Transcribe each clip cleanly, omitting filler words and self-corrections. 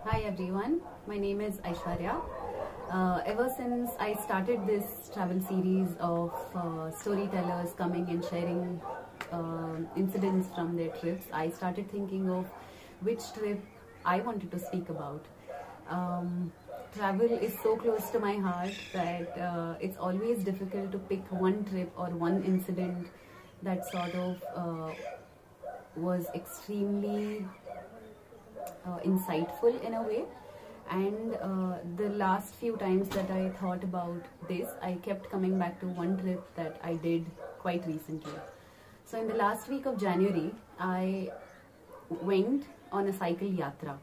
Hi everyone, my name is Aishwarya. Ever since I started this travel series of storytellers coming and sharing incidents from their trips, I started thinking of which trip I wanted to speak about. Travel is so close to my heart that it's always difficult to pick one trip or one incident that sort of was extremely insightful in a way. And the last few times that I thought about this, I kept coming back to one trip that I did quite recently. So in the last week of January, I went on a cycle yatra.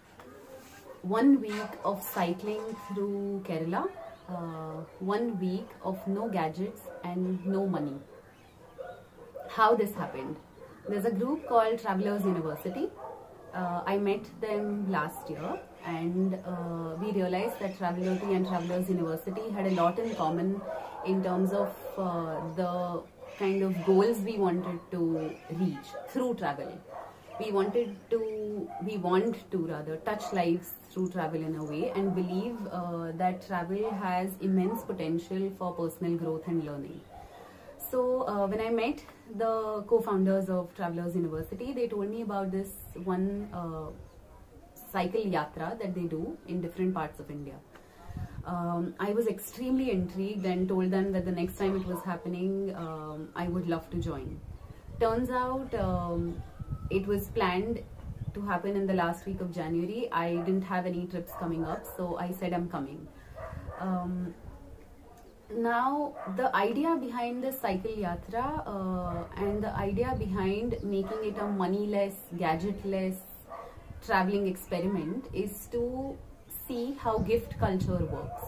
1 week of cycling through Kerala, 1 week of no gadgets and no money. How this happened? There's a group called Travelers University. I met them last year, and we realized that Traveloti and Travelers University had a lot in common in terms of the kind of goals we wanted to reach through travel. We want to rather touch lives through travel in a way, and believe that travel has immense potential for personal growth and learning. So when I met the co-founders of Travelers University, they told me about this one cycle yatra that they do in different parts of India. I was extremely intrigued and told them that the next time it was happening, I would love to join. Turns out it was planned to happen in the last week of January. I didn't have any trips coming up, so I said I'm coming. Now, the idea behind the cycle yatra and the idea behind making it a moneyless, gadgetless traveling experiment is to see how gift culture works.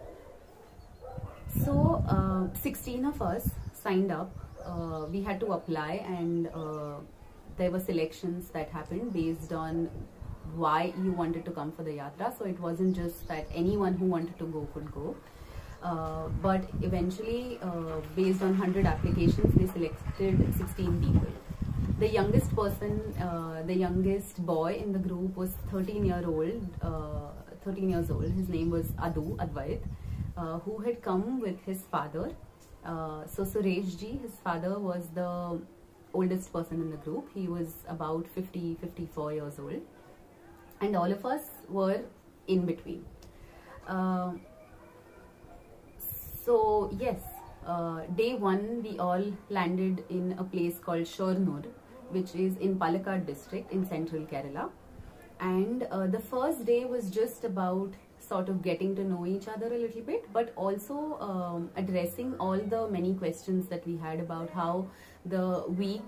So, 16 of us signed up. We had to apply, and there were selections that happened based on why you wanted to come for the yatra. So it wasn't just that anyone who wanted to go could go. But eventually, based on 100 applications, they selected 16 people. The youngest person, the youngest boy in the group was 13 years old. His name was Advait, who had come with his father. So Suresh ji, his father, was the oldest person in the group. He was about 54 years old. And all of us were in between. So yes, day one we all landed in a place called Shornur, which is in Palakkad district in central Kerala. And the first day was just about sort of getting to know each other a little bit, but also addressing all the many questions that we had about how the week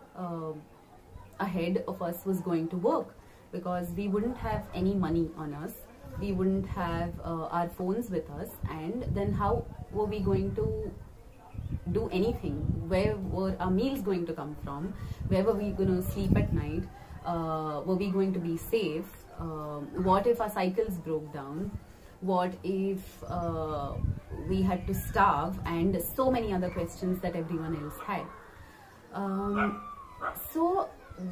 ahead of us was going to work, because we wouldn't have any money on us. We wouldn't have our phones with us, and then how were we going to do anything? Where were our meals going to come from? Where were we going to sleep at night? Were we going to be safe? What if our cycles broke down? What if we had to starve? And so many other questions that everyone else had. So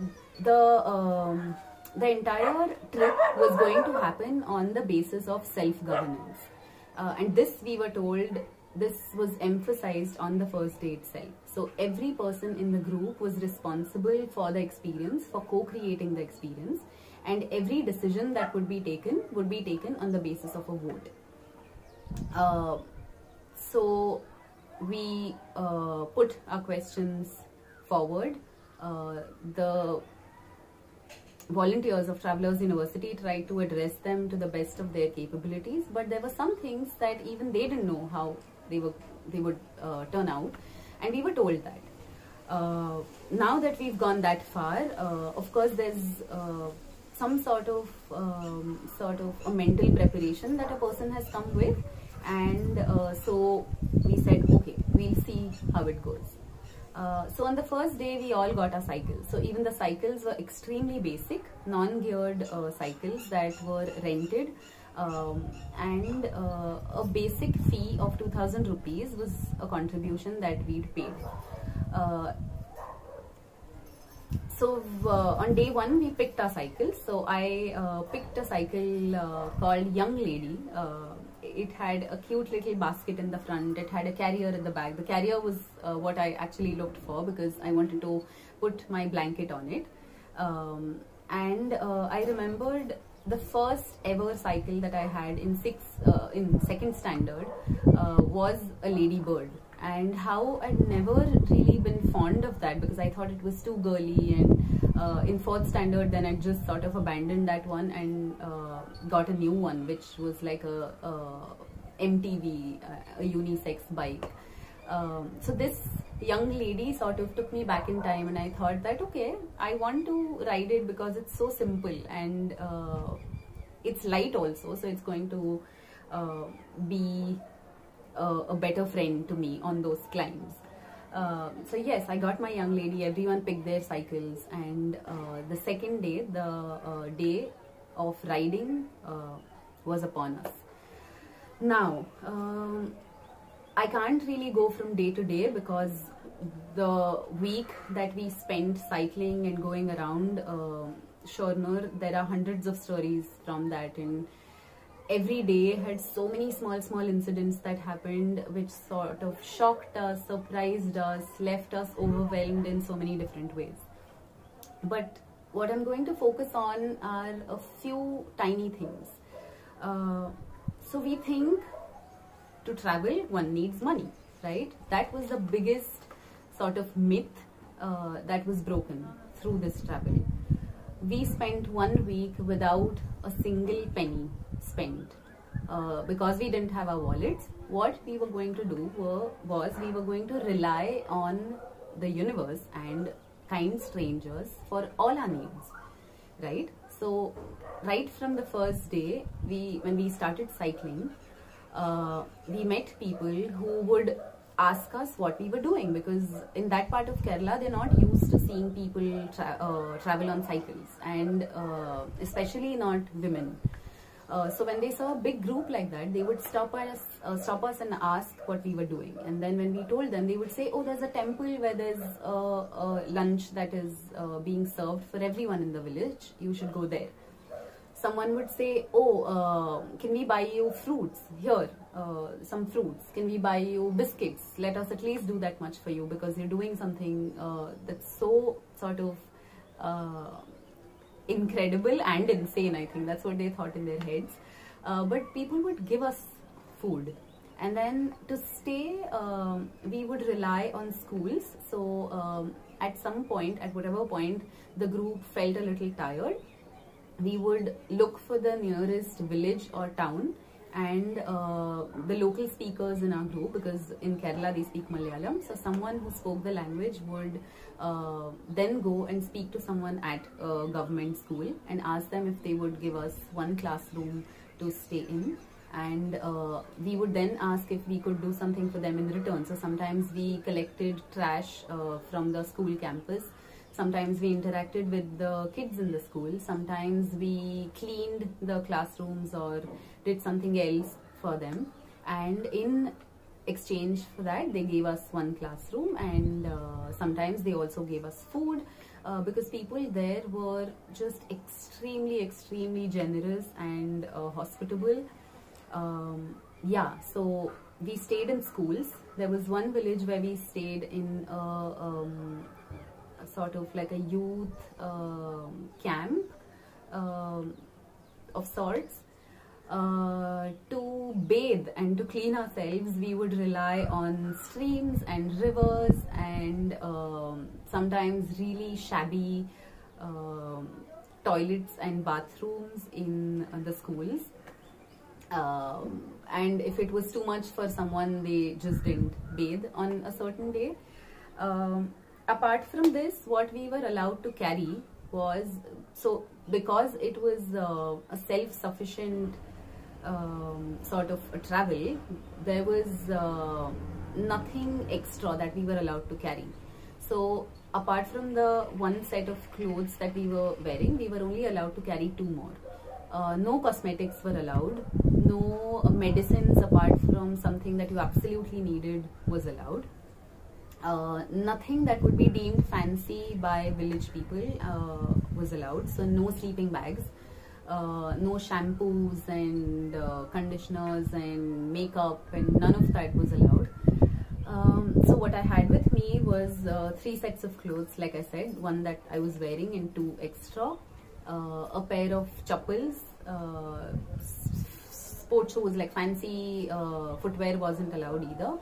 the entire trip was going to happen on the basis of self-governance. And this, we were told, this was emphasized on the first day itself. So every person in the group was responsible for the experience, for co-creating the experience, and every decision that would be taken on the basis of a vote. So we put our questions forward. The volunteers of Travelers University tried to address them to the best of their capabilities, but there were some things that even they didn't know how they would turn out, and we were told that. Now that we've gone that far, of course there's some sort of a mental preparation that a person has come with, and so we said, okay, we'll see how it goes. So on the first day, we all got our cycles. So even the cycles were extremely basic, non-geared cycles that were rented, and a basic fee of 2000 rupees was a contribution that we'd paid. So on day one we picked our cycles. So I picked a cycle called Young Lady. It had a cute little basket in the front. It had a carrier in the back. The carrier was what I actually looked for because I wanted to put my blanket on it. And I remembered the first ever cycle that I had in second standard was a ladybird. And how I'd never really been fond of that because I thought it was too girly, and in fourth standard then I just sort of abandoned that one and got a new one, which was like a MTV, a unisex bike. So this Young Lady sort of took me back in time, and I thought that okay, I want to ride it because it's so simple and it's light also, so it's going to be a better friend to me on those climbs. So yes, I got my Young Lady. Everyone picked their cycles, and the second day, the day of riding was upon us. Now I can't really go from day to day because the week that we spent cycling and going around Shornur, there are hundreds of stories from that, and every day had so many small incidents that happened which sort of shocked us, surprised us, left us overwhelmed in so many different ways. But what I'm going to focus on are a few tiny things. So we think to travel one needs money, right? That was the biggest sort of myth that was broken through this travel. We spent 1 week without a single penny spent because we didn't have our wallets. What we were going to do was we were going to rely on the universe and kind strangers for all our needs, right? So right from the first day, when we started cycling, we met people who would ask us what we were doing, because in that part of Kerala they're not used to seeing people travel on cycles, and especially not women. So when they saw a big group like that, they would stop us and ask what we were doing. And then when we told them, they would say, oh, there's a temple where there's a lunch that is being served for everyone in the village. You should go there. Someone would say, oh, can we buy you fruits? Here, some fruits. Can we buy you biscuits? Let us at least do that much for you because you're doing something that's so sort of incredible and insane. I think that's what they thought in their heads. But people would give us food, and then to stay we would rely on schools. So at some point, at whatever point the group felt a little tired, we would look for the nearest village or town and the local speakers in our group, because in Kerala they speak Malayalam. So someone who spoke the language would then go and speak to someone at a government school and ask them if they would give us one classroom to stay in. And we would then ask if we could do something for them in return. So sometimes we collected trash from the school campus. Sometimes we interacted with the kids in the school. Sometimes we cleaned the classrooms or did something else for them. And in exchange for that, they gave us one classroom, and sometimes they also gave us food because people there were just extremely generous and hospitable. Yeah, so we stayed in schools. There was one village where we stayed in sort of like a youth camp of sorts. To bathe and to clean ourselves, we would rely on streams and rivers and sometimes really shabby toilets and bathrooms in the schools. And if it was too much for someone, they just didn't bathe on a certain day. Apart from this, what we were allowed to carry was, so because it was a self-sufficient sort of a travel, there was nothing extra that we were allowed to carry. So apart from the one set of clothes that we were wearing, we were only allowed to carry 2 more. No cosmetics were allowed, no medicines apart from something that you absolutely needed was allowed. Nothing that would be deemed fancy by village people was allowed. So no sleeping bags, no shampoos and conditioners and makeup, and none of that was allowed. So what I had with me was 3 sets of clothes, like I said, one that I was wearing and 2 extra, a pair of chappals, sport shoes, like fancy footwear wasn't allowed either.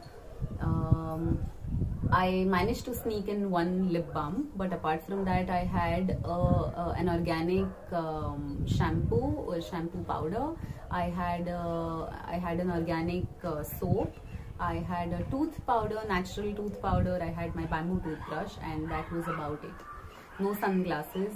I managed to sneak in 1 lip balm, but apart from that I had an organic shampoo or shampoo powder. I had an organic soap. I had a tooth powder, natural tooth powder. I had my bamboo toothbrush, and that was about it. No sunglasses.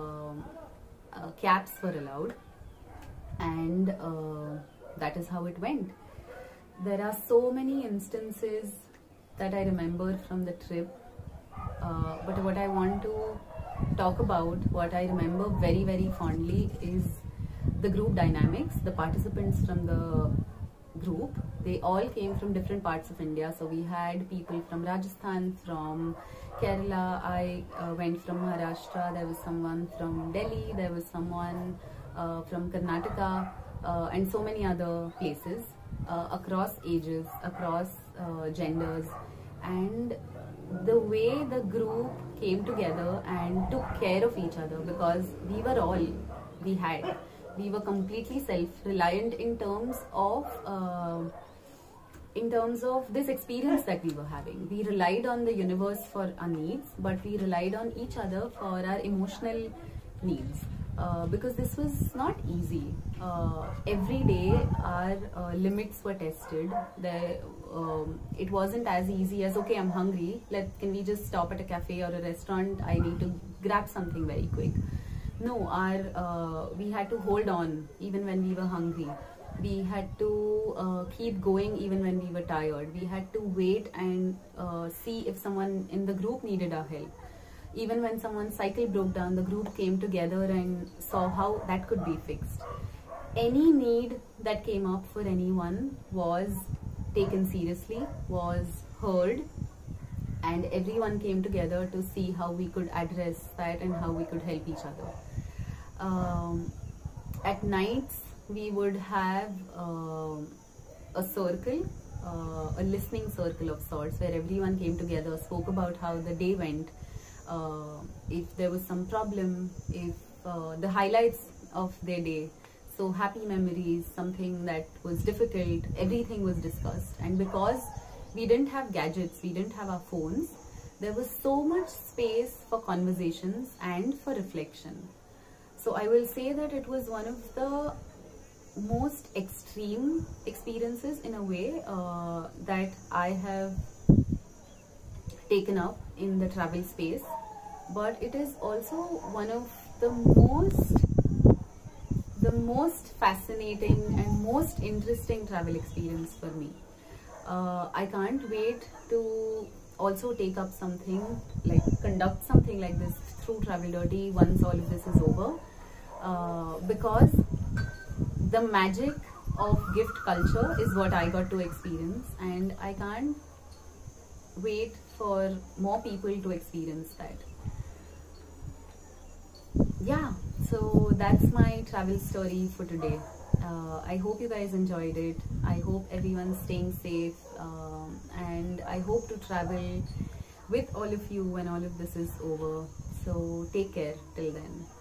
Caps were allowed, and that is how it went. There are so many instances that I remember from the trip, but what I want to talk about, what I remember very, very fondly, is the group dynamics. The participants from the group, they all came from different parts of India. So we had people from Rajasthan, from Kerala, I went from Maharashtra, there was someone from Delhi, there was someone from Karnataka, and so many other places, across ages, across genders. And the way the group came together and took care of each other, because we were all, we were completely self-reliant in terms of this experience that we were having. We relied on the universe for our needs, but we relied on each other for our emotional needs, because this was not easy. Every day our limits were tested. It wasn't as easy as, okay, I'm hungry, can we just stop at a cafe or a restaurant, I need to grab something very quick. No, we had to hold on even when we were hungry. We had to keep going even when we were tired. We had to wait and see if someone in the group needed our help. Even when someone's cycle broke down, the group came together and saw how that could be fixed. Any need that came up for anyone was taken seriously, was heard, and everyone came together to see how we could address that and how we could help each other. At nights, we would have a circle, a listening circle of sorts, where everyone came together, spoke about how the day went, if there was some problem, if the highlights of their day. So happy memories, something that was difficult, everything was discussed. And because we didn't have gadgets, we didn't have our phones, there was so much space for conversations and for reflection. So I will say that it was one of the most extreme experiences, in a way, that I have taken up in the travel space. But it is also one of the most fascinating and most interesting travel experience for me. I can't wait to also take up something like, conduct something like this through Travel Dirty once all of this is over, because the magic of gift culture is what I got to experience, and I can't wait for more people to experience that. Yeah, so that's my travel story for today. I hope you guys enjoyed it. I hope everyone's staying safe, and I hope to travel with all of you when all of this is over. So take care till then.